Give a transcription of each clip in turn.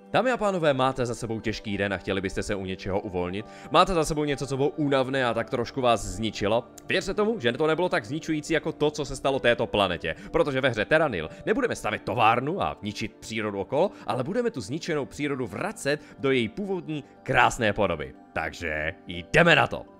Dámy a pánové, máte za sebou těžký den a chtěli byste se u něčeho uvolnit? Máte za sebou něco, co bylo únavné a tak trošku vás zničilo? Věřte tomu, že to nebylo tak zničující jako to, co se stalo této planetě, protože ve hře Terranil nebudeme stavět továrnu a ničit přírodu okolo, ale budeme tu zničenou přírodu vracet do její původní krásné podoby. Takže jdeme na to!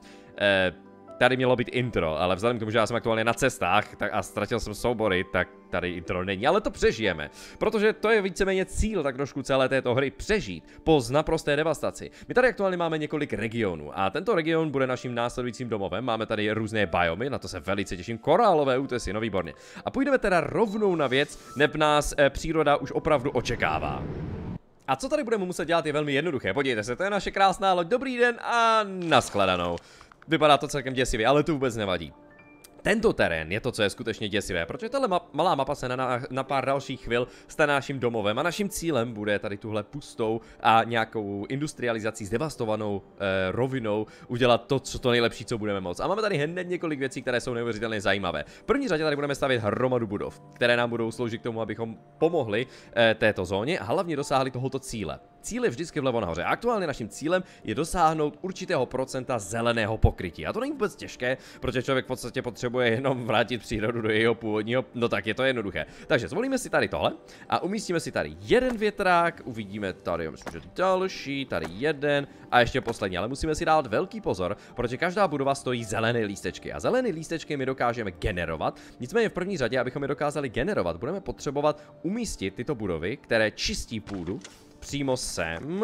Tady mělo být intro, ale vzhledem k tomu, že já jsem aktuálně na cestách a ztratil jsem soubory, tak tady intro není, ale to přežijeme. Protože to je víceméně cíl tak trošku celé této hry, přežít po naprosté devastaci. My tady aktuálně máme několik regionů a tento region bude naším následujícím domovem. Máme tady různé biomy, na to se velice těším, korálové útesy, no výborně. A půjdeme teda rovnou na věc, neb nás příroda už opravdu očekává. A co tady budeme muset dělat je velmi jednoduché, podívejte se, to je naše krásná loď, dobrý den a nashledanou. Vypadá to celkem děsivě, ale to vůbec nevadí. Tento terén je to, co je skutečně děsivé, protože tahle malá mapa se na pár dalších chvil stane naším domovem a naším cílem bude tady tuhle pustou a nějakou industrializací zdevastovanou rovinou udělat to nejlepší, co budeme moct. A máme tady hned několik věcí, které jsou neuvěřitelně zajímavé. V první řadě tady budeme stavět hromadu budov, které nám budou sloužit k tomu, abychom pomohli této zóně a hlavně dosáhli tohoto cíle. Cíl je vždycky vlevo nahoře. Aktuálně naším cílem je dosáhnout určitého procenta zeleného pokrytí. A to není vůbec těžké, protože člověk v podstatě potřebuje jenom vrátit přírodu do jejího původního, no tak je to jednoduché. Takže zvolíme si tady tohle a umístíme si tady jeden větrák, uvidíme tady, myslím, že další, tady jeden a ještě poslední, ale musíme si dát velký pozor, protože každá budova stojí zelené lístečky a zelené lístečky my dokážeme generovat. Nicméně v první řadě, abychom je dokázali generovat, budeme potřebovat umístit tyto budovy, které čistí půdu přímo sem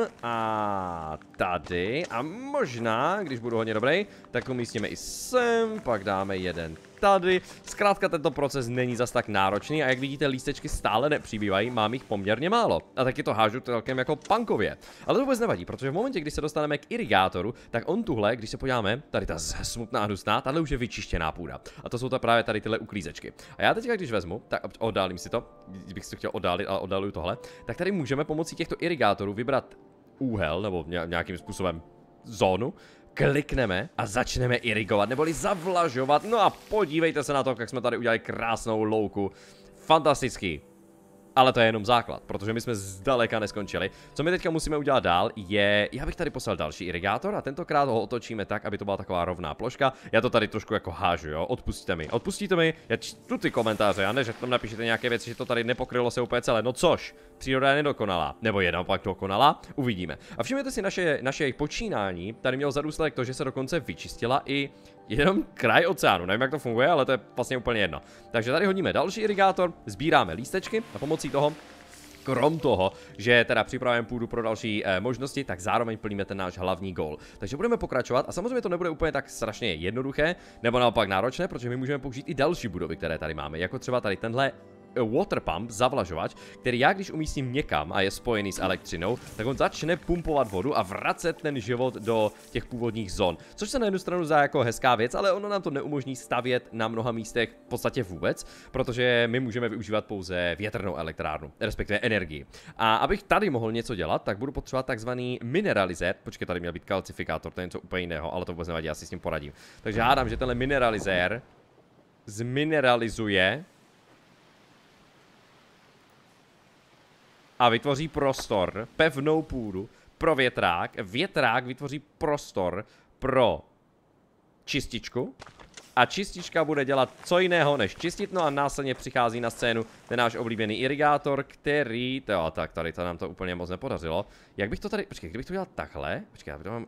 a tady a možná, když budu hodně dobrý, tak umístíme i sem, pak dáme jeden tady. Zkrátka tento proces není zas tak náročný a jak vidíte, lístečky stále nepřibývají, mám jich poměrně málo. A taky to hážu celkem jako punkově. Ale to vůbec nevadí, protože v momentě, kdy se dostaneme k irigátoru, tak on tuhle, když se podíváme, tady ta smutná hnusná, tahle už je vyčištěná půda. A to jsou to právě tady tyhle uklízečky. A já teďka, když vezmu, tak oddálím si to, kdybych si to chtěl oddálit, ale oddaluju tohle, tak tady můžeme pomocí těchto irigátorů vybrat úhel nebo nějakým způsobem zónu. Klikneme a začneme irigovat, neboli zavlažovat. No a podívejte se na to, jak jsme tady udělali krásnou louku. Fantastický. Ale to je jenom základ, protože my jsme zdaleka neskončili. Co my teďka musíme udělat dál je, já bych tady poslal další irigátor a tentokrát ho otočíme tak, aby to byla taková rovná ploška. Já to tady trošku jako hážu, jo, odpustíte mi, já čtu ty komentáře a ne, že tam napíšete nějaké věci, že to tady nepokrylo se úplně celé, no což, příroda je nedokonalá, nebo je naopak dokonalá, uvidíme. A všimněte si naše počínání, tady mělo za důsledek to, že se dokonce vyčistila i jenom kraj oceánu, nevím jak to funguje, ale to je vlastně úplně jedno. Takže tady hodíme další irigátor, sbíráme lístečky a pomocí toho, krom toho, že teda připravujeme půdu pro další možnosti, tak zároveň plníme ten náš hlavní gól. Takže budeme pokračovat a samozřejmě to nebude úplně tak strašně jednoduché, nebo naopak náročné, protože my můžeme použít i další budovy, které tady máme, jako třeba tady tenhle water pump, zavlažovač, který já když umístím někam a je spojený s elektřinou, tak on začne pumpovat vodu a vracet ten život do těch původních zón. Což se na jednu stranu zdá jako hezká věc, ale ono nám to neumožní stavět na mnoha místech v podstatě vůbec, protože my můžeme využívat pouze větrnou elektrárnu, respektive energii. A abych tady mohl něco dělat, tak budu potřebovat takzvaný mineralizér. Počkej, tady měl být kalcifikátor, to je něco úplně jiného, ale to vůbec nevadí, já si s tím poradím. Takže hádám, že tenhle mineralizér zmineralizuje a vytvoří prostor, pevnou půdu pro větrák. Větrák vytvoří prostor pro čističku. A čistička bude dělat co jiného než čistit. No a následně přichází na scénu ten náš oblíbený irigátor, který... Jo, tak tady to nám to úplně moc nepodařilo. Jak bych to tady... Počkej, kdybych to dělal takhle? Počkej, já to mám...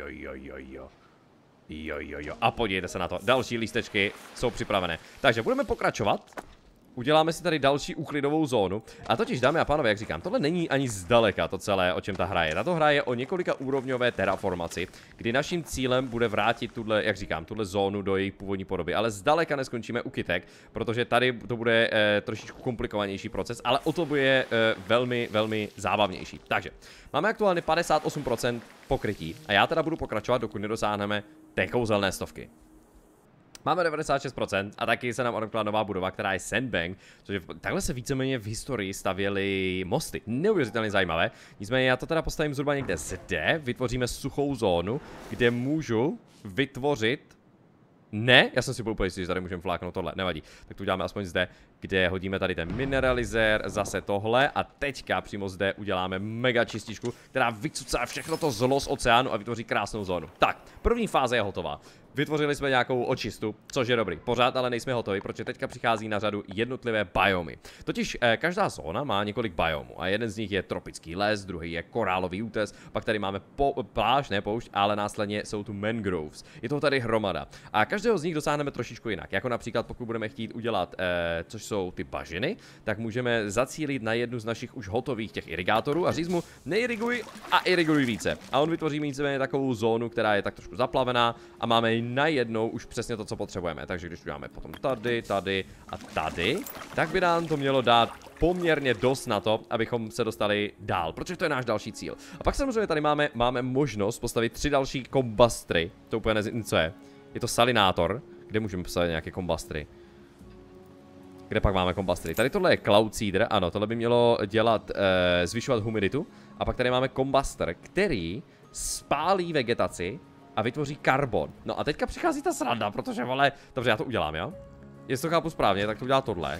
Jo. A podívejte se na to. Další lístečky jsou připravené. Takže budeme pokračovat. Uděláme si tady další úklidovou zónu. A totiž, dámy a pánové, jak říkám, tohle není ani zdaleka to celé, o čem ta hra je. Tato hra je o několika úrovňové terraformaci, kdy naším cílem bude vrátit tuhle, jak říkám, tuhle zónu do její původní podoby. Ale zdaleka neskončíme u kytek, protože tady to bude trošičku komplikovanější proces, ale o to bude velmi, velmi zábavnější. Takže, máme aktuálně 58% pokrytí a já teda budu pokračovat, dokud nedosáhneme té kouzelné stovky. Máme 96% a taky se nám odemkla nová budova, která je Sandbank, což takhle se víceméně v historii stavěly mosty. Neuvěřitelně zajímavé. Nicméně já to teda postavím zhruba někde zde, vytvoříme suchou zónu, kde můžu vytvořit... Ne, já jsem si byl úplně jistý, že tady můžeme fláknout tohle, nevadí. Tak to uděláme aspoň zde. kde hodíme tady ten mineralizér, zase tohle a teďka přímo zde uděláme mega čističku, která vycucá všechno to zlo z oceánu a vytvoří krásnou zónu. Tak, první fáze je hotová. Vytvořili jsme nějakou očistu, což je dobrý. Pořád ale nejsme hotovi, protože teďka přichází na řadu jednotlivé biomy. Totiž každá zóna má několik biomů a jeden z nich je tropický les, druhý je korálový útes, pak tady máme pláž, ne poušť, ale následně jsou tu mangroves. Je toho tady hromada. A každého z nich dosáhneme trošičku jinak. Jako například pokud budeme chtít udělat, což jsou ty bažiny, tak můžeme zacílit na jednu z našich už hotových těch irigátorů a říct mu neiriguj a iriguj více. A on vytvoří víceméně takovou zónu, která je tak trošku zaplavená a máme najednou už přesně to, co potřebujeme. Takže když uděláme potom tady, tady a tady, tak by nám to mělo dát poměrně dost na to, abychom se dostali dál, protože to je náš další cíl. A pak samozřejmě tady máme možnost postavit 3 další kombastry. To úplně nezvím, co je. Je to salinátor, kde můžeme postavit nějaké kombastry. Kde pak máme kombastry? Tady tohle je cloud seeder, ano, tohle by mělo dělat, zvyšovat humiditu. A pak tady máme kombaster, který spálí vegetaci a vytvoří karbon. No a teďka přichází ta sranda, protože vole, dobře, já to udělám, jo? Jestli to chápu správně, tak to udělá tohle.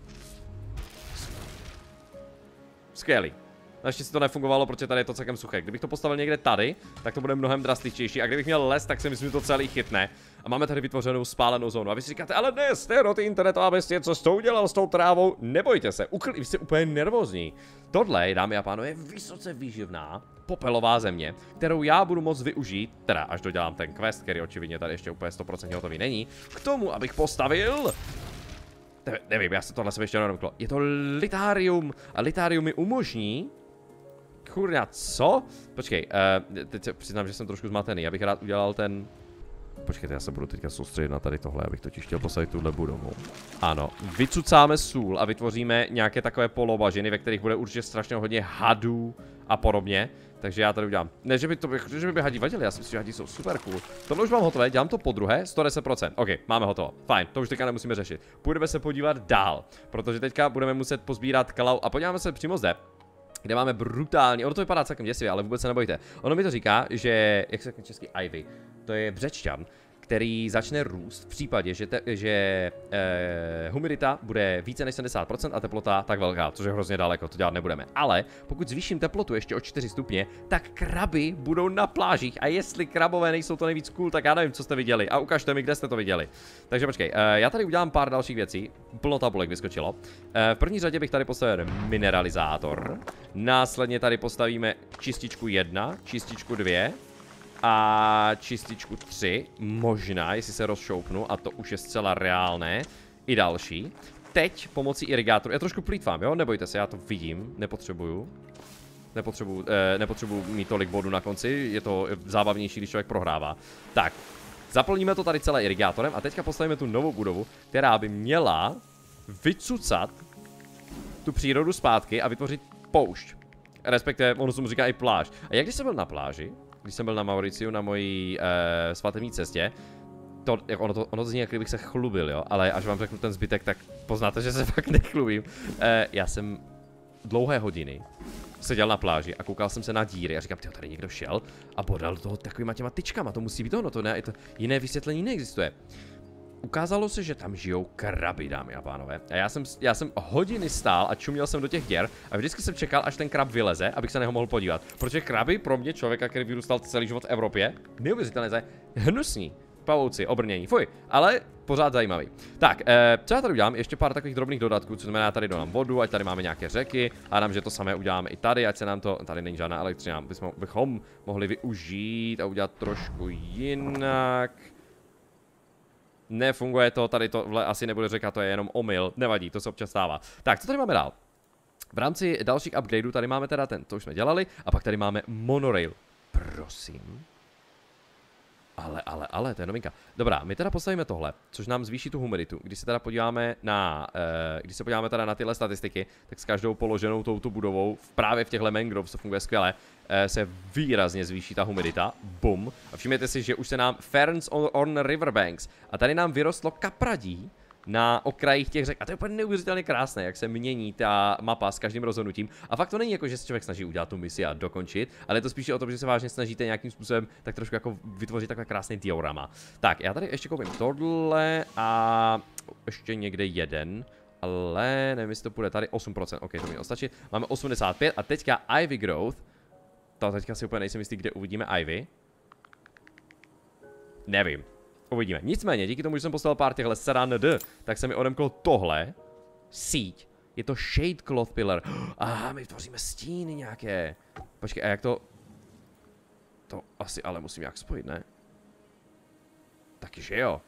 Skvělý. Naštěstí to nefungovalo, protože tady je to celkem suché. Kdybych to postavil někde tady, tak to bude mnohem drastičtější. A kdybych měl les, tak si myslím, že to celý chytne. A máme tady vytvořenou spálenou zónu. A vy si říkáte, ale ne, Stero, ty internetová bestie, co jsi to udělal s tou trávou? Nebojte se, vy jste úplně nervózní. Tohle, dámy a pánové, je vysoce výživná popelová země, kterou já budu moct využít, teda až dodělám ten quest, který očividně tady ještě úplně 100% hotový není, k tomu, abych postavil... Nevím, já se tohle se ještě nedomklo. Je to litárium a litárium mi umožní... Kurňa, co? Počkej, teď se přiznám, že jsem trošku zmatený, já bych rád udělal ten... Počkejte, já se budu teďka soustředit na tady tohle, abych totiž chtěl postavit tuhle budovu. Ano, vycucáme sůl a vytvoříme nějaké takové polobažiny, ve kterých bude určitě strašně hodně hadů a podobně. Takže já tady udělám. Ne, že by hadí vadili, já si myslím, že hadí jsou super cool. Tohle už mám hotové, dělám to po druhé, 110%. OK, máme hotovo. Fajn, to už teďka nemusíme řešit. Půjdeme se podívat dál, protože teďka budeme muset pozbírat kalau a podíváme se přímo zde, kde máme brutální, ono to vypadá celkem děsivě, ale vůbec se nebojte. Ono mi to říká, že, jak se řekne česky, ivy, to je břečťan, který začne růst v případě, že humidita bude více než 70% a teplota tak velká, což je hrozně daleko, to dělat nebudeme. Ale pokud zvýším teplotu ještě o 4 stupně, tak kraby budou na plážích a jestli krabové nejsou to nejvíc cool, tak já nevím, co jste viděli a ukažte mi, kde jste to viděli. Takže počkej, já tady udělám pár dalších věcí, plno tabulek vyskočilo. V první řadě bych tady postavil mineralizátor, následně tady postavíme čističku 1, čističku 2, a čističku 3, možná, jestli se rozšoupnu, a to už je zcela reálné, i další. Teď pomocí irigátoru, já trošku plýtvám, jo, nebojte se, já to vidím, nepotřebuju mít tolik bodů na konci, je to zábavnější, když člověk prohrává. Tak, zaplníme to tady celé irigátorem a teďka postavíme tu novou budovu, která by měla vycucat tu přírodu zpátky a vytvořit poušť. Respektive, ono se mu říká i pláž. A jak když jsem byl na pláži, když jsem byl na Mauriciu na mojí svatební cestě, ono to zní, jak kdybych se chlubil, jo, ale až vám řeknu ten zbytek, tak poznáte, že se fakt nechlubím. Já jsem dlouhé hodiny seděl na pláži a koukal jsem se na díry a říkám, tyjo, tady někdo šel a bodal do toho takovýma těma tyčkama, to musí být ono, to ne, to jiné vysvětlení neexistuje. Ukázalo se, že tam žijou kraby, dámy a pánové. A já jsem hodiny stál a čuměl jsem do těch děr a vždycky jsem čekal, až ten krab vyleze, abych se na něho mohl podívat. Protože kraby pro mě, člověka, který vyrůstal celý život v Evropě, neuvěřitelně hnusní. Pavouci, obrnění, fuj, ale pořád zajímavý. Tak, co já tady udělám? Ještě pár takových drobných dodatků, co znamená, tady dodám vodu, ať tady máme nějaké řeky, a dám, že to samé uděláme i tady, ať se nám to, tady není žádná elektřina, bychom mohli využít a udělat trošku jinak. Nefunguje to, tady tohle asi nebude řeka, to je jenom omyl, nevadí, to se občas stává. Tak, co tady máme dál? V rámci dalších upgradeů tady máme teda ten, to už jsme dělali, a pak tady máme monorail. Prosím. Ale, to je novinka. Dobrá, my teda postavíme tohle, což nám zvýší tu humiditu. Když se teda podíváme na, teda na tyhle statistiky, tak s každou položenou touto budovou, právě v těchto mangroves, to funguje skvěle, se výrazně zvýší ta humidita. Bum. A všimněte si, že už se nám ferns on riverbanks. A tady nám vyrostlo kapradí na okrajích těch řek. A to je úplně neuvěřitelně krásné, jak se mění ta mapa s každým rozhodnutím. A fakt to není jako, že se člověk snaží udělat tu misi a dokončit, ale je to spíše o tom, že se vážně snažíte nějakým způsobem tak trošku jako vytvořit takové krásné diorama. Tak, já tady ještě koupím tohle a ještě někde jeden. Ale nevím, jestli to půjde tady 8%, ok, to mi stačí. Máme 85 a teďka Ivy Growth. To teďka si úplně nejsem jistý, kde uvidíme Ivy. Nevím. Uvidíme. Nicméně, díky tomu, že jsem postavil pár těchhle SRAND, tak se mi odemklo tohle. Síť. Je to Shade Cloth Pillar. Aha, my tvoříme stíny nějaké. Počkej, a jak to... To asi ale musím nějak spojit, ne? Taky, že jo.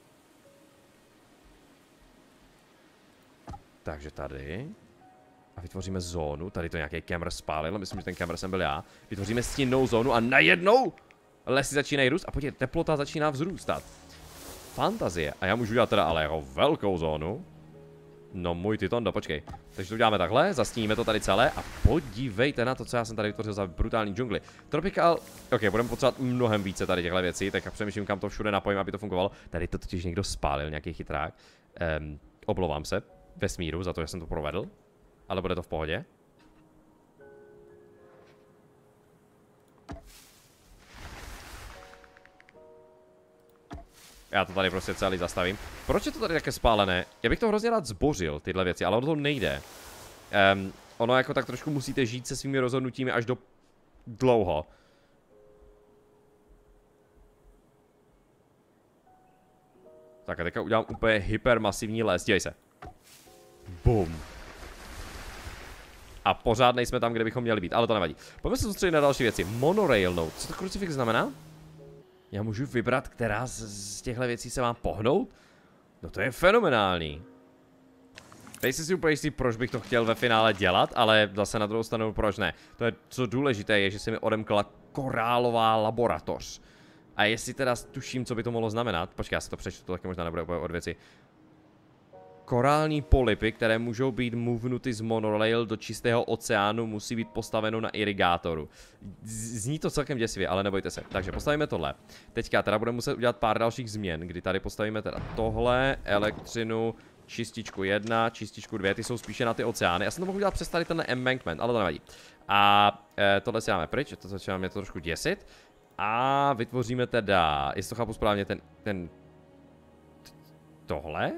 Takže tady. A vytvoříme zónu. Tady to nějaký Kemr spálil. Myslím, že ten Kemr jsem byl já. Vytvoříme stínnou zónu a najednou lesy začínají růst. A podívej, teplota začíná vzrůstat. Fantazie. A já můžu udělat teda ale jako velkou zónu. No můj ty tondo, počkej. Takže to uděláme takhle, zastíníme to tady celé a podívejte na to, co já jsem tady vytvořil za brutální džungli. Tropical, ok, budeme potřebovat mnohem více tady těchto věcí, tak přemýšlím, kam to všude napojím, aby to fungovalo. Tady to totiž někdo spálil, nějaký chytrák. Oblovám se vesmíru za to, že jsem to provedl, ale bude to v pohodě. Já to tady prostě celý zastavím. Proč je to tady také spálené? Já bych to hrozně rád zbořil, tyhle věci, ale ono to nejde. Ono jako tak trošku musíte žít se svými rozhodnutími až do dlouho. Tak a teďka udělám úplně hypermasivní les, dívej se. Bum. A pořád nejsme tam, kde bychom měli být, ale to nevadí. Pojďme se soustředit na další věci. Monorail node. Co to krucifix znamená? Já můžu vybrat, která z těchto věcí se mám pohnout? No to je fenomenální. Teď si úplně jistý, proč bych to chtěl ve finále dělat, ale zase na druhou stranu proč ne. To je, co důležité je, že se mi odemkla korálová laboratoř. A jestli teda tuším, co by to mohlo znamenat, počkej, já si to přečtu, to taky možná nebude úplně od věci. Korální polypy, které můžou být movnuty z monorail do čistého oceánu, musí být postaveno na irigátoru. Zní to celkem děsivě, ale nebojte se. Takže postavíme tohle. Teďka teda budeme muset udělat pár dalších změn, kdy tady postavíme teda tohle, elektřinu, čističku 1, čističku 2, ty jsou spíše na ty oceány. Já jsem to mohl udělat přes tady ten embankment, ale to nevadí. A tohle si dáme pryč, to začíná mě to trošku děsit. A vytvoříme teda, jestli to chápu správně, tohle?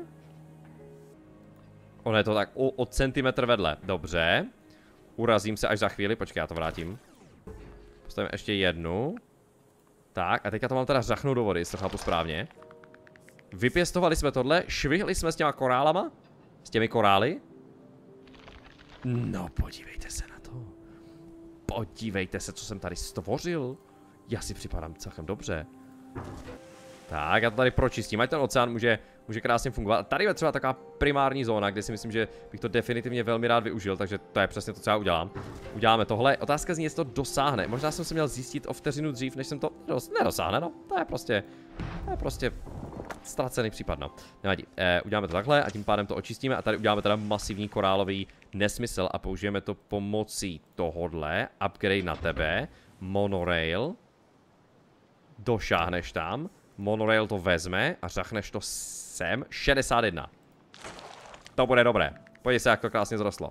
Ono je to tak o centimetr vedle. Dobře. Urazím se až za chvíli. Počkej, já to vrátím. Postavím ještě jednu. Tak, a teďka to mám teda řachnout do vody, jestli to chápu správně. Vypěstovali jsme tohle, švihli jsme s těma korálama. S těmi korály. No, podívejte se na to. Podívejte se, co jsem tady stvořil. Já si připadám celkem dobře. Tak, já to tady pročistím, ať ten oceán může krásně fungovat. A tady je třeba taková primární zóna, kde si myslím, že bych to definitivně velmi rád využil, takže to je přesně to, co já udělám. Uděláme tohle. Otázka zní, jestli to dosáhne. Možná jsem se měl zjistit o vteřinu dřív, než jsem to nedosáhne, no. To je prostě ztracený případ, no. Nevadí. Uděláme to takhle a tím pádem to očistíme a tady uděláme teda masivní korálový nesmysl a použijeme to pomocí tohodle. Upgrade na tebe. Monorail. Došáhneš tam. Monorail to vezme a řachneš to sem. 61. To bude dobré. Podívej se, jak to krásně zrostlo.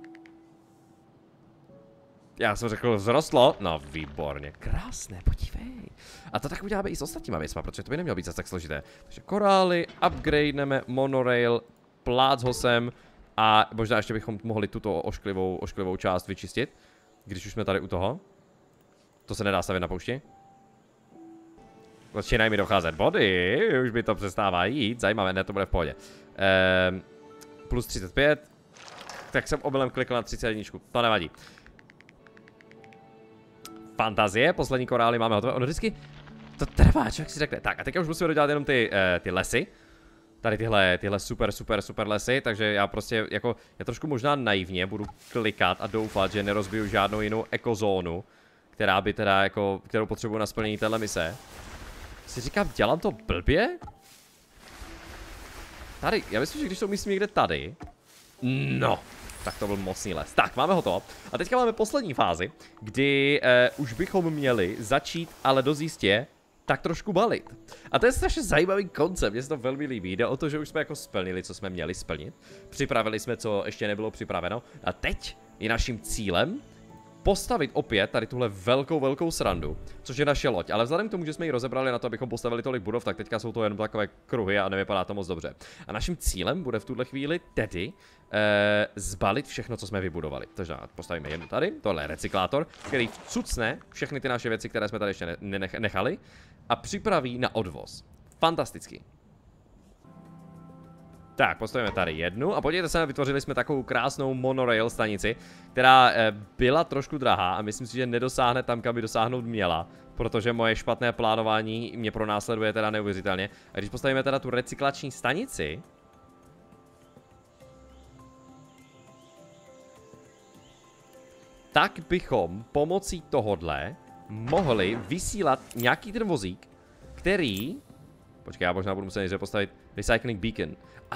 Já jsem řekl, vzrostlo. No, výborně. Krásné, podívej. A to tak uděláme i s ostatníma věcma, protože to by nemělo být zase tak složité. Takže korály, upgradeneme monorail, plác ho sem a možná ještě bychom mohli tuto ošklivou část vyčistit, když už jsme tady u toho. To se nedá stavit na poušti. Začínají mi docházet body, už mi to přestává jít, zajímavé, ne, to bude v pohodě. Plus 35, tak jsem omylem klikl na 31, to nevadí. Fantazie, poslední korály máme hotové, ono vždycky to trvá, člověk si řekne. Tak a teďka už musíme dodělat jenom ty lesy. Tady tyhle super lesy, takže já prostě jako, já trošku možná naivně budu klikat a doufat, že nerozbiju žádnou jinou ekozónu, která by teda jako, kterou potřebuji na splnění téhle mise. Si říkám, dělám to blbě? Tady, já myslím, že když to umístím někde tady. No, tak to byl mocný les. Tak, máme hotovo. A teďka máme poslední fázi, kdy už bychom měli začít, ale dost jistě, tak trošku balit. A to je strašně zajímavý koncept, mně se to velmi líbí. Jde o to, že už jsme jako splnili, co jsme měli splnit. Připravili jsme, co ještě nebylo připraveno. A teď je naším cílem postavit opět tady tuhle velkou srandu, což je naše loď, ale vzhledem k tomu, že jsme ji rozebrali na to, abychom postavili tolik budov, tak teďka jsou to jenom takové kruhy a nevypadá to moc dobře. A naším cílem bude v tuhle chvíli tedy zbalit všechno, co jsme vybudovali. Takže postavíme jednu tady, tohle je recyklátor, který vcucne všechny ty naše věci, které jsme tady ještě nechali a připraví na odvoz. Fantasticky. Tak, postavíme tady jednu a podívejte se, vytvořili jsme takovou krásnou monorail stanici, která byla trošku drahá a myslím si, že nedosáhne tam, kam by dosáhnout měla, protože moje špatné plánování mě pronásleduje teda neuvěřitelně. A když postavíme teda tu recyklační stanici, tak bychom pomocí tohodle mohli vysílat nějaký ten vozík, který... Počkej, já možná budu muset nejdřív postavit recycling beacon.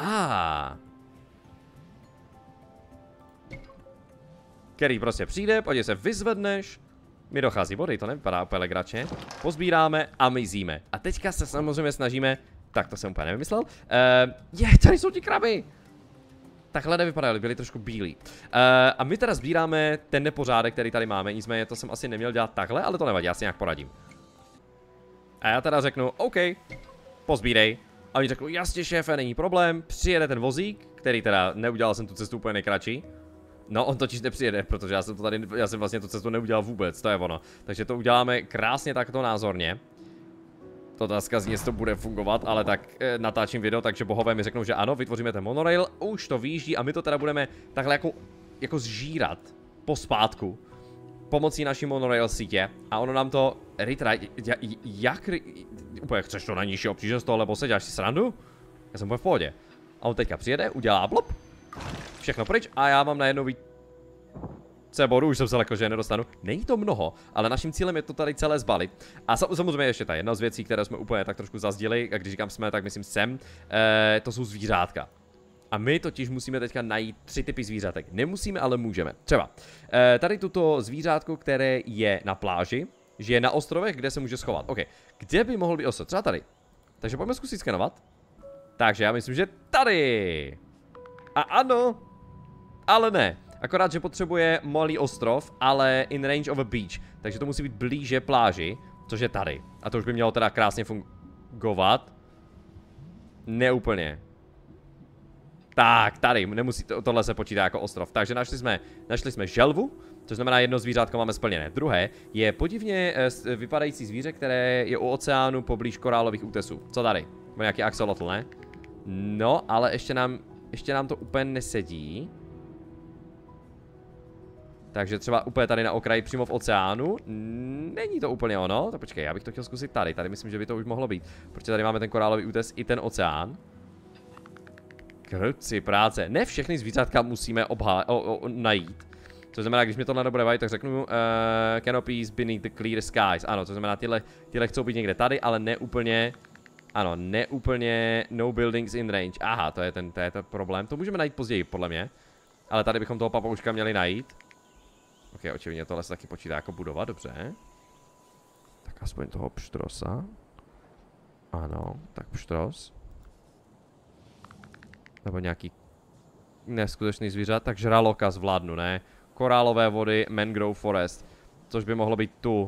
Který prostě přijde, podívej se, vyzvedneš, mi dochází vody, to nevypadá úplně legračně, pozbíráme a mizíme. A teďka se samozřejmě snažíme, tak to jsem úplně nevymyslel, tady jsou ti kraby. Takhle nevypadaly, byly trošku bílí. A my teda sbíráme ten nepořádek, který tady máme, nicméně to jsem asi neměl dělat takhle, ale to nevadí, já si nějak poradím. A já teda řeknu, OK, pozbírej. A oni řeknou, jasně šéfe, není problém, přijede ten vozík, který teda neudělal jsem tu cestu úplně nejkratší. No, on totiž nepřijede, protože já jsem vlastně tu cestu neudělal vůbec, to je ono. Takže to uděláme krásně takto názorně. Otázka zní, jestli to bude fungovat, ale tak natáčím video, takže bohové mi řeknou, že ano, vytvoříme ten monorail, už to vyjíždí a my to teda budeme takhle jako zžírat pospátku pomocí naší monorail sítě a ono nám to úplně chceš to na nižší obtíže z toho, lebo se děláš si srandu? Já jsem úplně v pohodě. A on teďka přijede, udělá blop, všechno pryč a já mám najednou bodu, už jsem se lekl, že je nedostanu. Není to mnoho, ale naším cílem je to tady celé zbalit. A samozřejmě ještě ta jedna z věcí, které jsme úplně tak trošku zazdili, a když říkám jsme, tak myslím sem, to jsou zvířátka. A my totiž musíme teďka najít 3 typy zvířátek. Nemusíme, ale můžeme. Třeba tady tuto zvířátko, které je na pláži, žije na ostrovech, kde se může schovat. OK, kde by mohl být ostrov? Třeba tady. Takže pojďme zkusit skenovat. Takže já myslím, že tady. A ano, ale ne. Akorát, že potřebuje malý ostrov, ale in range of a beach. Takže to musí být blíže pláži, což je tady. A to už by mělo teda krásně fungovat. Neúplně. Tak, tady, nemusí, tohle se počítá jako ostrov. Takže našli jsme želvu, což znamená jedno zvířátko máme splněné. Druhé je podivně vypadající zvíře, které je u oceánu poblíž korálových útesů. Co tady? Nebo nějaký axolotl, ne? No, ale ještě nám to úplně nesedí. Takže třeba úplně tady na okraji, přímo v oceánu. Není to úplně ono. Tak počkej, já bych to chtěl zkusit tady. Tady myslím, že by to už mohlo být. Protože tady máme ten korálový útes i ten oceán. Kruci práce. Ne všechny zvířátka musíme najít. To znamená, když mi tohle nebude vadit, tak řeknu canopies beneath the clear skies. Ano, to znamená, tyhle chcou být někde tady, ale ne úplně. Ano, ne úplně no buildings in range. Aha, to je ten problém. To můžeme najít později, podle mě. Ale tady bychom toho papouška měli najít. Ok, očividně tohle se taky počítá jako budova, dobře. Tak aspoň toho pštrosa. Ano, tak pštros. Nebo nějaký neskutečný zvířat, tak žraloka zvládnu, ne? Korálové vody, mangrove forest. Což by mohlo být tu.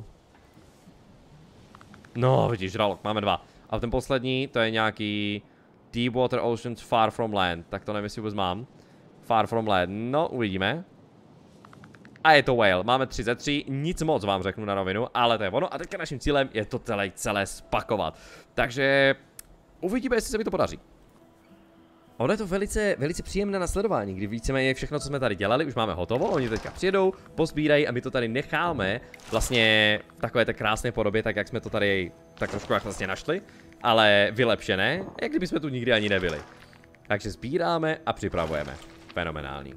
No, vidíš, žralok, máme 2. A ten poslední, to je nějaký Deepwater Oceans Far From Land. Tak to nevím, jestli vůbec mám. Far From Land, no, uvidíme. A je to whale, máme 3 ze 3, nic moc vám řeknu na rovinu, ale to je ono. A teďka naším cílem je to celé spakovat. Takže uvidíme, jestli se mi to podaří. Ono je to velice příjemné nasledování, kdy víceméně všechno, co jsme tady dělali, už máme hotovo, oni teďka přijedou, pozbírají a my to tady necháme vlastně v takové té krásné podobě, tak jak jsme to tady tak trošku jak vlastně našli, ale vylepšené, jak kdyby jsme tu nikdy ani nebyli. Takže sbíráme a připravujeme. Fenomenální.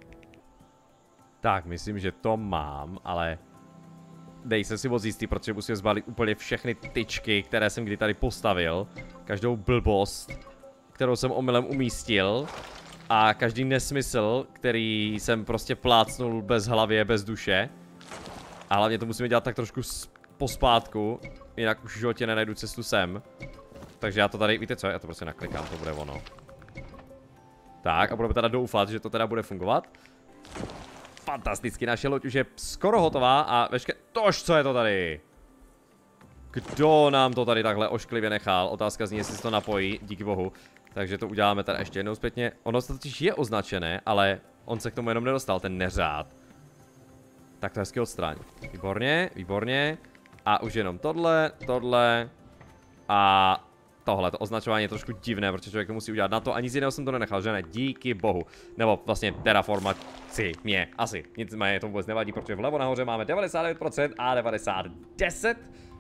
Tak, myslím, že to mám, ale dej se si moc jistý, protože musím zbalit úplně všechny tyčky, které jsem kdy tady postavil, každou blbost, kterou jsem omylem umístil a každý nesmysl, který jsem prostě plácnul bez hlavě, bez duše. A hlavně to musíme dělat tak trošku pospátku, jinak už v životě nenajdu cestu sem. Takže já to tady, víte co, já to prostě naklikám, to bude ono. Tak a budeme teda doufat, že to teda bude fungovat. fantasticky, naše loď už je skoro hotová a tož, co je to tady? Kdo nám to tady takhle ošklivě nechal? Otázka zní, jestli se to napojí, díky bohu. Takže to uděláme tady ještě jednou zpětně. Ono totiž je označené, ale on se k tomu jenom nedostal, ten neřád. Tak to hezky odstráň. Výborně, výborně. A už jenom tohle a tohle. To označování je trošku divné, protože člověk to musí udělat na to. A nic jiného jsem to nenechal, že ne? Díky bohu. Nebo vlastně terraformaci mě asi. Nicméně to vůbec nevadí, protože vlevo nahoře máme 99% a 90.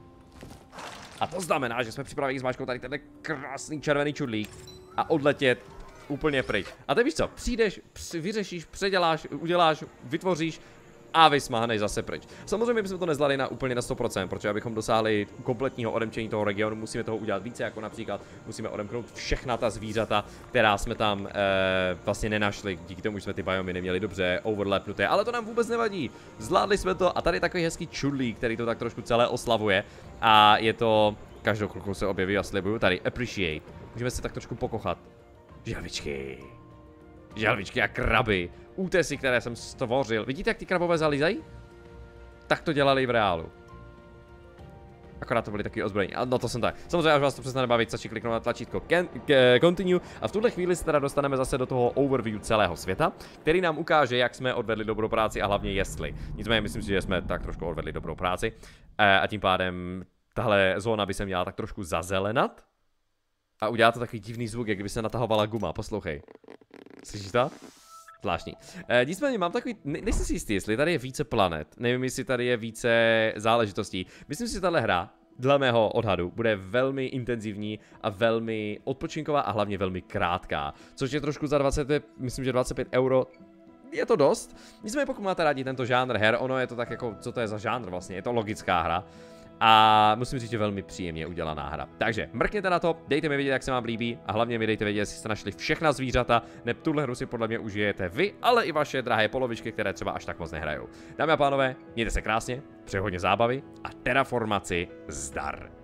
A to znamená, že jsme připravili zmáčknout tady tenhle krásný červený čudlík a odletět úplně pryč. A teď víš co, přijdeš, vyřešíš, předěláš, uděláš, vytvoříš a vysmáhneš zase pryč. Samozřejmě bychom to nezvládli na úplně na 100%, protože abychom dosáhli kompletního odemčení toho regionu, musíme toho udělat více, jako například musíme odemknout všechna ta zvířata, která jsme tam vlastně nenašli, díky tomu, že jsme ty biomy neměli dobře overlapnuté, ale to nám vůbec nevadí. Zvládli jsme to a tady takový hezký čudlík, který to tak trošku celé oslavuje a je to, každou chvilku se objeví a slibuju, tady appreciate. Můžeme si tak trošku pokochat. Želvičky. Želvičky a kraby. Útesy, které jsem stvořil. Vidíte, jak ty krabové zalízají? Tak to dělali v reálu. Akorát to byly taky ozbrojení. No to jsem tak. Samozřejmě, až vás to přestane bavit, stačí kliknout na tlačítko Continue. A v tuhle chvíli se teda dostaneme zase do toho overview celého světa, který nám ukáže, jak jsme odvedli dobrou práci a hlavně jestli. Nicméně myslím si, že jsme tak trošku odvedli dobrou práci. A tím pádem tahle zóna by se měla tak trošku zazelenat. A udělá to takový divný zvuk, jak kdyby se natahovala guma. Poslouchej. Slyšíš to? Zvláštní. Nicméně mám takový, nejsem si jistý, jestli tady je více planet, nevím, jestli tady je více záležitostí. Myslím si, že tahle hra, dle mého odhadu, bude velmi intenzivní a velmi odpočinková a hlavně velmi krátká. Což je trošku za 25, myslím, že 25 euro. Je to dost. Nicméně pokud máte rádi tento žánr her, ono je to tak jako, co to je za žánr vlastně, je to logická hra. A musím říct, že velmi příjemně udělaná hra. Takže mrkněte na to, dejte mi vědět, jak se vám líbí a hlavně mi dejte vědět, jestli jste našli všechna zvířata, neb tuhle hru si podle mě užijete vy, ale i vaše drahé polovičky, které třeba až tak moc nehrajou. Dámy a pánové, mějte se krásně, přeji hodně zábavy a terraformaci zdar.